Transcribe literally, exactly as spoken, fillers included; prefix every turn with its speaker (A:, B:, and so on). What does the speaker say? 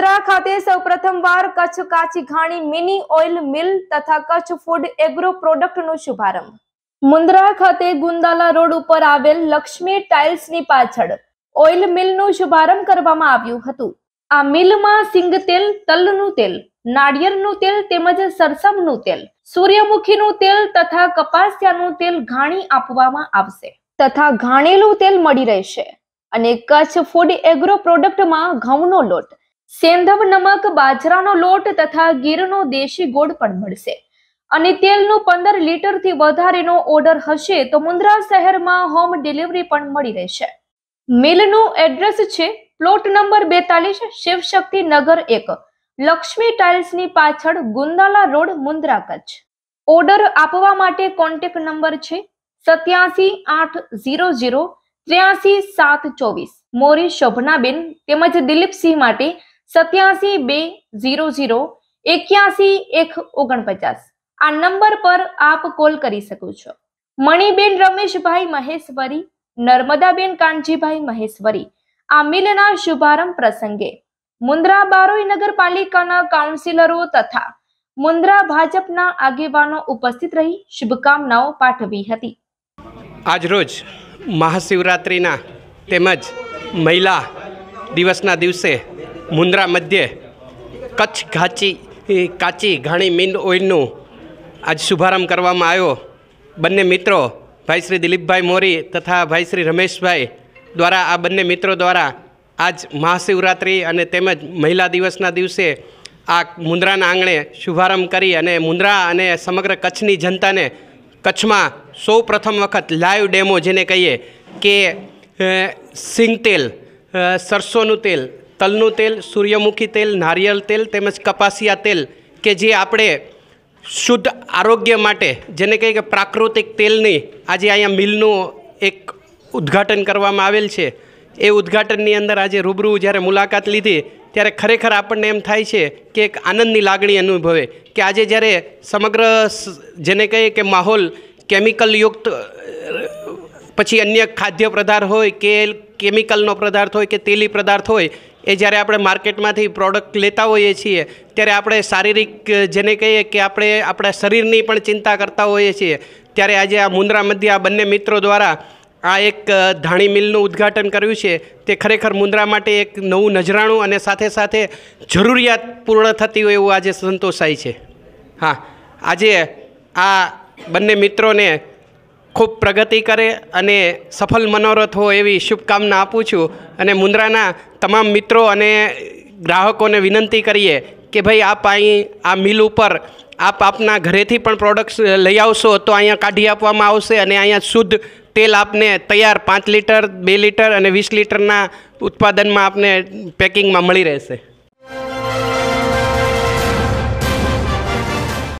A: મુન્દ્રા ખાતે સૌપ્રથમવાર કચ્છ કાચી ઘાણી મિની ઓઇલ મિલ તથા કચ્છ ફૂડ એગ્રો પ્રોડક્ટનો શુભારંભ। મુન્દ્રા ખાતે ગુંદાલા રોડ ઉપર આવેલ લક્ષ્મી ટાઇલ્સની પાછળ ઓઇલ મિલનું શુભારંભ કરવામાં આવ્યું હતું। આ મિલમાં સિંગ તેલ, તલનું તેલ, નાળિયેરનું તેલ તેમજ સરસવનું તેલ, સૂર્યમુખીનું તેલ તથા કપાસિયાનું તેલ ઘાણી આપવામાં આવશે તથા ઘાણેલું તેલ મળી રહેશે અને કચ્છ ફૂડ એગ્રો પ્રોડક્ટમાં ઘઉંનો લોટ, સેંધવ નમક, બાજરાનો લોટ તથા ગીરનો દેશી ગોળ પણ મળશે અને તેલનું પંદર લીટર થી વધારેનો ઓર્ડર હશે તો મુન્દ્રા શહેરમાં હોમ ડિલિવરી પણ મળી રહેશે। મિલનું એડ્રેસ છે પ્લોટ નંબર બેતાલીસ, શિવશક્તિ નગર એક, લક્ષ્મી ટાઇલ્સની પાછળ, ગુંદાલા રોડ, મુન્દ્રા, કચ્છ। ઓર્ડર આપવા માટે કોન્ટેક્ટ નંબર છે સત્યાસી આઠ ઝીરો ઝીરો ત્ર્યાસી સાત ચોવીસ। મોરી શોભનાબેન તેમજ દિલીપસિંહ માટે સત્યાસી બે ઝીરો ઝીરો એક્યાસી એક ઓગણપચાસ। આ નંબર પર આપ કોલ કરી શકો છો। મણીબેન રમેશભાઈ મહેશ્વરી, નર્મદાબેન કાનજીભાઈ મહેશ્વરી આ મિલના શુભારંભ પ્રસંગે મુન્દ્રા બારોઈ નગરપાલિકાના કાઉન્સિલરો તથા મુન્દ્રા ભાજપના આગેવાનો ઉપસ્થિત રહી શુભકામનાઓ પાઠવી હતી।
B: આજરોજ મહાશિવરાત્રિના તેમજ મહિલા દિવસના દિવસે મુન્દ્રા મધ્યે કચ્છ ઘાચી કાચી ઘાણી મિન ઓઇલનું આજ શુભારંભ કરવામાં આવ્યો। બંને મિત્રો ભાઈ શ્રી દિલીપભાઈ મોરી તથા ભાઈ શ્રી રમેશભાઈ દ્વારા આ બંને મિત્રો દ્વારા આજ મહાશિવરાત્રિ અને તેમજ મહિલા દિવસના દિવસે આ મુન્દ્રાના આંગણે શુભારંભ કરી અને મુન્દ્રા અને સમગ્ર કચ્છની જનતાને કચ્છમાં સૌ પ્રથમ વખત લાઈવ ડેમો જેને કહીએ કે સિંગ તેલ, સરસોનું તેલ, તલનું તેલ, સૂર્યમુખી તેલ, નારિયેળ તેલ તેમજ કપાસિયા તેલ કે જે આપણે શુદ્ધ આરોગ્ય માટે જેને કહીએ કે પ્રાકૃતિક તેલની આજે અહીંયા મિલનું એક ઉદ્ઘાટન કરવામાં આવેલ છે। એ ઉદ્ઘાટનની અંદર આજે રૂબરૂ જ્યારે મુલાકાત લીધી ત્યારે ખરેખર આપણને એમ થાય છે કે એક આનંદની લાગણી અનુભવે કે આજે જ્યારે સમગ્ર જેને કહીએ કે માહોલ કેમિકલયુક્ત પછી અન્ય ખાદ્ય પદાર્થ હોય કે કેમિકલનો પદાર્થ હોય કે તેલી પદાર્થ હોય એ જ્યારે આપણે માર્કેટમાંથી પ્રોડક્ટ લેતા હોઈએ છીએ ત્યારે આપણે શારીરિક જેને કહીએ કે આપણે આપણા શરીરની પણ ચિંતા કરતા હોઈએ છીએ। ત્યારે આજે આ મુન્દ્રા મધ્ય આ બંને મિત્રો દ્વારા આ એક ધાણી મિલનું ઉદ્ઘાટન કર્યું છે તે ખરેખર મુન્દ્રા માટે એક નવું નજરાણું અને સાથે સાથે જરૂરિયાત પૂર્ણ થતી હોય એવું આજે સંતોષાય છે। હા, આજે આ બંને મિત્રોને ખૂબ પ્રગતિ કરે અને સફળ મનોરથ હોય એવી શુભકામના આપું છું અને મુન્દ્રાના તમામ મિત્રો અને ગ્રાહકોને વિનંતી કરીએ કે ભાઈ આપ અહીં આ મિલ ઉપર આપ આપના ઘરેથી પણ પ્રોડક્ટ્સ લઈ આવશો તો અહીંયા કાઢી આપવામાં આવશે અને અહીંયા શુદ્ધ તેલ આપને તૈયાર પાંચ લીટર, બે લીટર અને વીસ લીટરના ઉત્પાદનમાં આપને પેકિંગમાં મળી રહેશે।